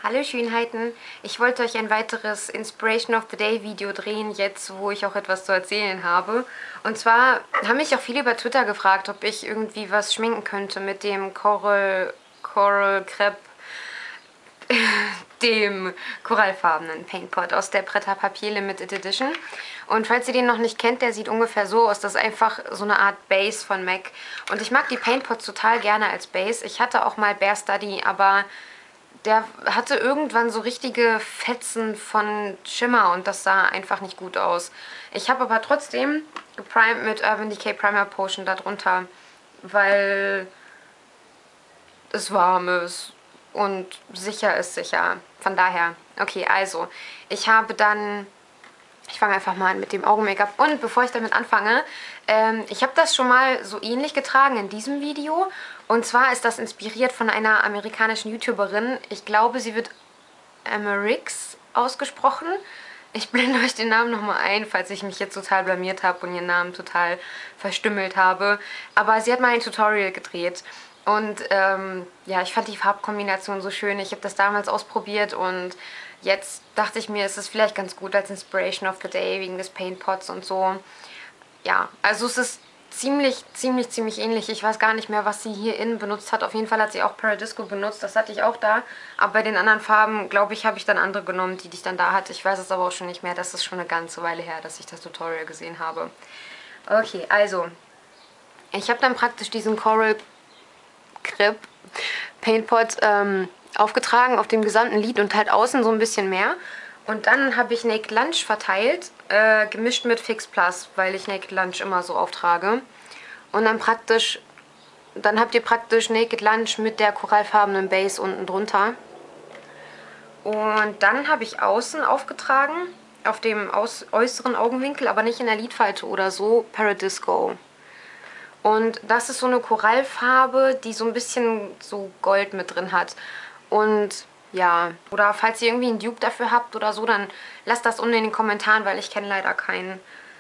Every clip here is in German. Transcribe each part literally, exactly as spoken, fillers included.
Hallo Schönheiten, ich wollte euch ein weiteres Inspiration of the Day Video drehen, jetzt wo ich auch etwas zu erzählen habe. Und zwar haben mich auch viele über Twitter gefragt, ob ich irgendwie was schminken könnte mit dem Coral, Coral Crepe, dem korallfarbenen Paintpot aus der Pret à Papier Limited Edition. Und falls ihr den noch nicht kennt, der sieht ungefähr so aus. Das ist einfach so eine Art Base von MAC. Und ich mag die Paintpots total gerne als Base. Ich hatte auch mal Bare Study, aber der hatte irgendwann so richtige Fetzen von Schimmer und das sah einfach nicht gut aus. Ich habe aber trotzdem geprimed mit Urban Decay Primer Potion darunter, weil es warm ist und sicher ist sicher. Von daher, okay, also, ich habe dann... Ich fange einfach mal an mit dem Augen-Make-up. Und bevor ich damit anfange, ähm, ich habe das schon mal so ähnlich getragen in diesem Video. Und zwar ist das inspiriert von einer amerikanischen YouTuberin. Ich glaube, sie wird Amarix ausgesprochen. Ich blende euch den Namen nochmal ein, falls ich mich jetzt total blamiert habe und ihren Namen total verstümmelt habe. Aber sie hat mal ein Tutorial gedreht. Und ähm, ja, ich fand die Farbkombination so schön. Ich habe das damals ausprobiert und jetzt dachte ich mir, es ist vielleicht ganz gut als Inspiration of the Day wegen des Paintpots und so. Ja, also es ist ziemlich, ziemlich, ziemlich ähnlich. Ich weiß gar nicht mehr, was sie hier innen benutzt hat. Auf jeden Fall hat sie auch Paradisco benutzt. Das hatte ich auch da. Aber bei den anderen Farben, glaube ich, habe ich dann andere genommen, die ich dann da hatte. Ich weiß es aber auch schon nicht mehr. Das ist schon eine ganze Weile her, dass ich das Tutorial gesehen habe. Okay, also. Ich habe dann praktisch diesen Coral Crepe Paintpot ähm, aufgetragen auf dem gesamten Lid und halt außen so ein bisschen mehr. Und dann habe ich Naked Lunch verteilt, äh, gemischt mit Fix Plus, weil ich Naked Lunch immer so auftrage. Und dann praktisch, dann habt ihr praktisch Naked Lunch mit der korallfarbenen Base unten drunter. Und dann habe ich außen aufgetragen, auf dem aus äußeren Augenwinkel, aber nicht in der Lidfalte oder so, Paradisco. Und das ist so eine Korallfarbe, die so ein bisschen so Gold mit drin hat. Und ja, oder falls ihr irgendwie einen Dupe dafür habt oder so, dann lasst das unten in den Kommentaren, weil ich kenne leider keinen.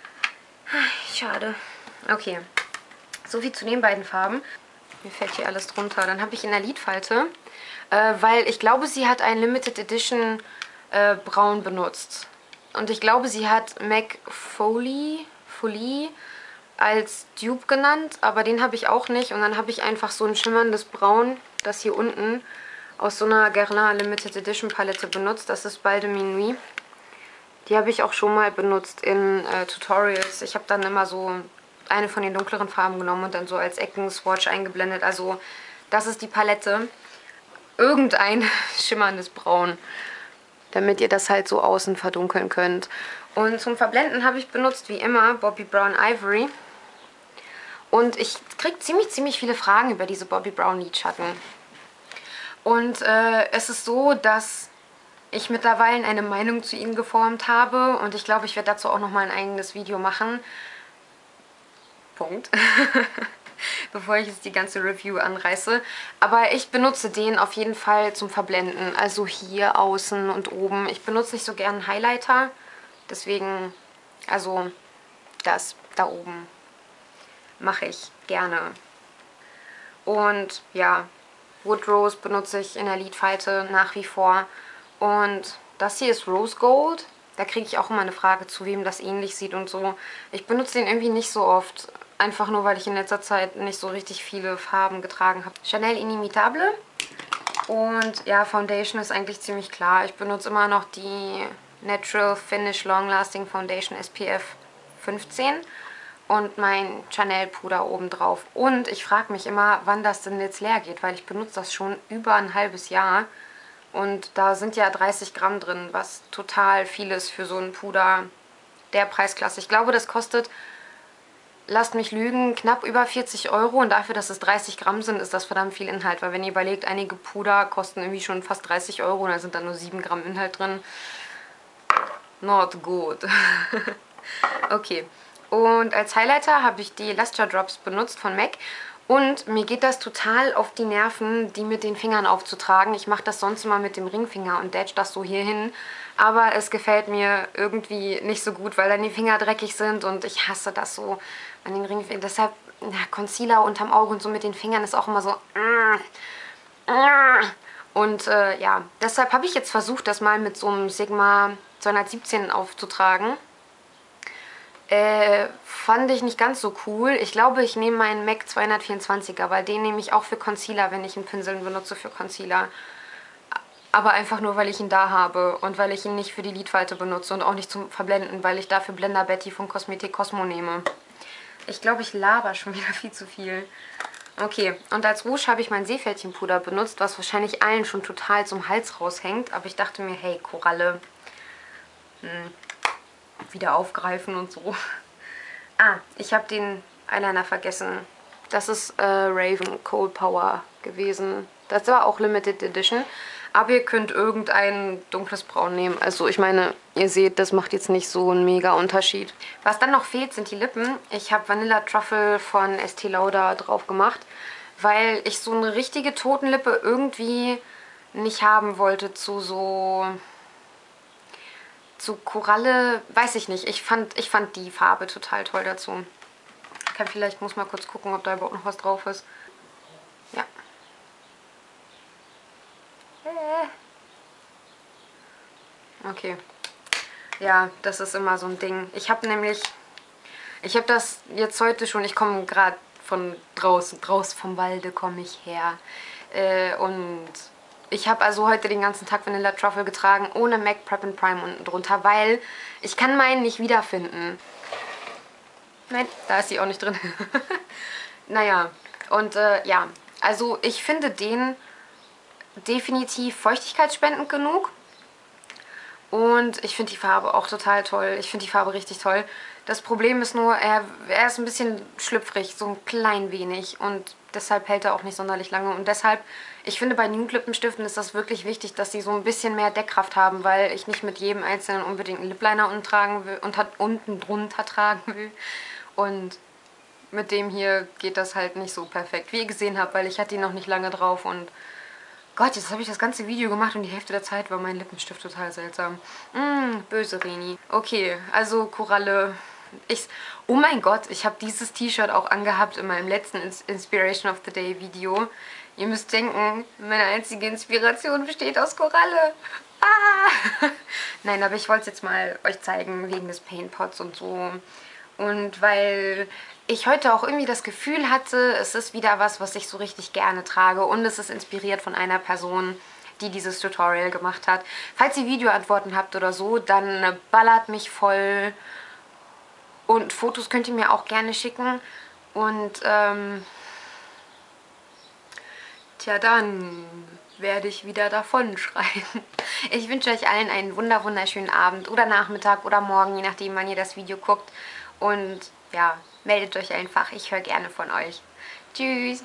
Schade. Okay, so viel zu den beiden Farben. Mir fällt hier alles drunter. Dann habe ich in der Lidfalte, äh, weil ich glaube, sie hat einen Limited Edition äh, Braun benutzt. Und ich glaube, sie hat MAC Folie, Folie als Dupe genannt, aber den habe ich auch nicht. Und dann habe ich einfach so ein schimmerndes Braun, das hier unten, aus so einer Guerlain Limited Edition Palette benutzt. Das ist Bal de Minuit. Die habe ich auch schon mal benutzt in äh, Tutorials. Ich habe dann immer so eine von den dunkleren Farben genommen und dann so als Ecken-Swatch eingeblendet. Also das ist die Palette. Irgendein schimmerndes Braun, damit ihr das halt so außen verdunkeln könnt. Und zum Verblenden habe ich benutzt, wie immer, Bobbi Brown Ivory. Und ich kriege ziemlich, ziemlich viele Fragen über diese Bobbi Brown Lidschatten. Und äh, es ist so, dass ich mittlerweile eine Meinung zu ihnen geformt habe. Und ich glaube, ich werde dazu auch nochmal ein eigenes Video machen. Punkt. Bevor ich jetzt die ganze Review anreiße. Aber ich benutze den auf jeden Fall zum Verblenden. Also hier außen und oben. Ich benutze nicht so gern einen Highlighter. Deswegen, also das da oben mache ich gerne. Und ja, Wood Rose benutze ich in der Lidfalte nach wie vor. Und das hier ist Rose Gold. Da kriege ich auch immer eine Frage, zu wem das ähnlich sieht und so. Ich benutze den irgendwie nicht so oft. Einfach nur, weil ich in letzter Zeit nicht so richtig viele Farben getragen habe. Chanel Inimitable. Und ja, Foundation ist eigentlich ziemlich klar. Ich benutze immer noch die Natural Finish Long Lasting Foundation S P F fünfzehn. Und mein Chanel Puder oben drauf. Und ich frage mich immer, wann das denn jetzt leer geht, weil ich benutze das schon über ein halbes Jahr. Und da sind ja dreißig Gramm drin, was total viel ist für so ein Puder der Preisklasse. Ich glaube, das kostet, lasst mich lügen, knapp über vierzig Euro. Und dafür, dass es dreißig Gramm sind, ist das verdammt viel Inhalt. Weil wenn ihr überlegt, einige Puder kosten irgendwie schon fast dreißig Euro und da sind dann nur sieben Gramm Inhalt drin. Not good. Okay. Und als Highlighter habe ich die Lustre Drops benutzt von MAC. Und mir geht das total auf die Nerven, die mit den Fingern aufzutragen. Ich mache das sonst immer mit dem Ringfinger und dash das so hier hin. Aber es gefällt mir irgendwie nicht so gut, weil dann die Finger dreckig sind und ich hasse das so an den Ringfingern. Deshalb, ja, Concealer unterm Auge und so mit den Fingern ist auch immer so... Und äh, ja, deshalb habe ich jetzt versucht, das mal mit so einem Sigma zweihundertsiebzehn aufzutragen. Äh, fand ich nicht ganz so cool. Ich glaube, ich nehme meinen MAC zweihundertvierundzwanziger, weil den nehme ich auch für Concealer, wenn ich einen Pinsel benutze für Concealer. Aber einfach nur, weil ich ihn da habe und weil ich ihn nicht für die Lidfalte benutze und auch nicht zum Verblenden, weil ich dafür Blender Betty von Cosmetic Cosmo nehme. Ich glaube, ich laber schon wieder viel zu viel. Okay, und als Rouge habe ich mein Seepferdchenpuder benutzt, was wahrscheinlich allen schon total zum Hals raushängt. Aber ich dachte mir, hey, Koralle, hm, wieder aufgreifen und so. Ah, ich habe den Eyeliner vergessen. Das ist äh, Raven Cold Power gewesen. Das war auch Limited Edition. Aber ihr könnt irgendein dunkles Braun nehmen. Also ich meine, ihr seht, das macht jetzt nicht so einen mega Unterschied. Was dann noch fehlt, sind die Lippen. Ich habe Vanilla Truffle von Estee Lauder drauf gemacht, weil ich so eine richtige Totenlippe irgendwie nicht haben wollte zu so... zu Koralle, weiß ich nicht. Ich fand, ich fand die Farbe total toll dazu. Ich kann vielleicht, muss mal kurz gucken, ob da überhaupt noch was drauf ist. Ja. Okay. Ja, das ist immer so ein Ding. Ich habe nämlich, ich habe das jetzt heute schon, ich komme gerade von draußen, draußen vom Walde komme ich her. Äh, und ich habe also heute den ganzen Tag Vanilla Truffle getragen, ohne MAC Prep and Prime unten drunter, weil ich kann meinen nicht wiederfinden. Nein, da ist sie auch nicht drin. Naja, und äh, ja, also ich finde den definitiv feuchtigkeitsspendend genug. Und ich finde die Farbe auch total toll. Ich finde die Farbe richtig toll. Das Problem ist nur, er, er ist ein bisschen schlüpfrig, so ein klein wenig. Und deshalb hält er auch nicht sonderlich lange. Und deshalb, ich finde bei Nude Lippenstiften ist das wirklich wichtig, dass sie so ein bisschen mehr Deckkraft haben, weil ich nicht mit jedem einzelnen unbedingt einen Lip Liner unten, tragen will, unter, unten drunter tragen will. Und mit dem hier geht das halt nicht so perfekt, wie ihr gesehen habt, weil ich hatte ihn noch nicht lange drauf und Gott, jetzt habe ich das ganze Video gemacht und die Hälfte der Zeit war mein Lippenstift total seltsam. Mm, böse Reni. Okay, also Koralle. Ich, oh mein Gott, ich habe dieses T-Shirt auch angehabt in meinem letzten Inspiration of the Day Video. Ihr müsst denken, meine einzige Inspiration besteht aus Koralle. Ah! Nein, aber ich wollte es jetzt mal euch zeigen, wegen des Paintpots und so. Und weil ich heute auch irgendwie das Gefühl hatte, es ist wieder was, was ich so richtig gerne trage. Und es ist inspiriert von einer Person, die dieses Tutorial gemacht hat. Falls ihr Videoantworten habt oder so, dann ballert mich voll. Und Fotos könnt ihr mir auch gerne schicken. Und, ähm... tja, dann werde ich wieder davon schreien. Ich wünsche euch allen einen wunder wunderschönen Abend oder Nachmittag oder Morgen, je nachdem, wann ihr das Video guckt. Und ja, meldet euch einfach. Ich höre gerne von euch. Tschüss!